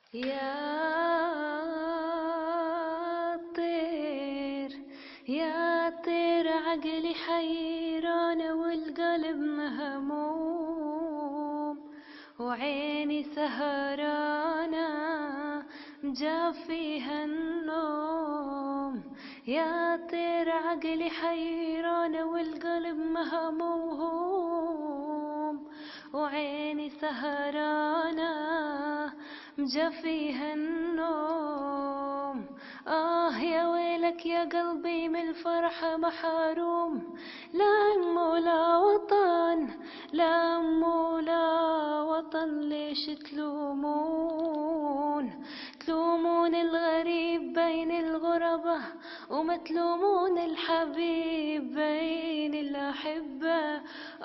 يا طير عقلي حيران والقلب مهموم وعيني سهرانة جاب فيها النوم. يا طير عقلي حيران والقلب مهموم وعيني سهرانة جاب فيها النوم. يا ويلك يا قلبي من الفرحة محروم، لا أم ولا وطن، لا أم ولا وطن. ليش تلومون الغريب بين الغربة وما تلومون الحبيب بين الأحبة؟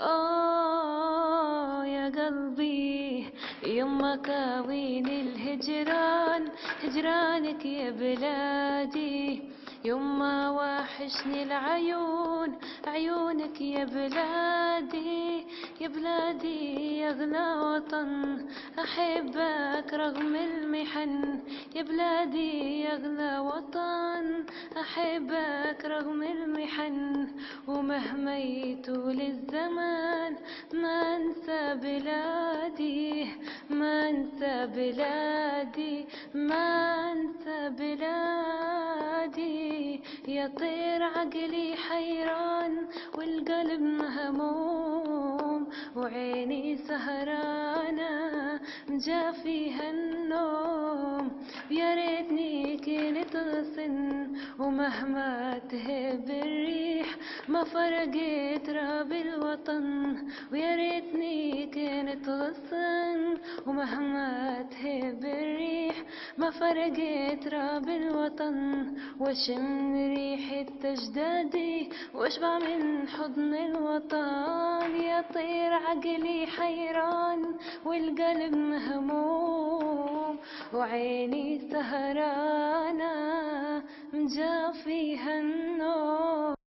يا قلبي يما كاوين الهجران، هجرانك يا بلادي يما واحشني العيون، عيونك يا بلادي يا بلادي يا أغلى وطن. أحبك رغم المحن يا بلادي يا أغلى وطن، أحبك رغم المحن. ومهما يطول الزمان ما أنسى بلادي، ما أنسى بلادي، ما أنسى بلادي. يا طير عقلي حيران والقلب مهموم وعيني سهرانة جا فيها النوم. يا ريتني كنت غصن ومهما تهب الريح ما فرقت راب الوطن. ويا ريتني كنت غصن ومهما تهب الريح ما فرقت راب الوطن. واشم ريحة تجدادي واشبع من حضن الوطن. يا طير عقلي حيران والقلب مهموم وعيني سهرانة جا فيها النوم.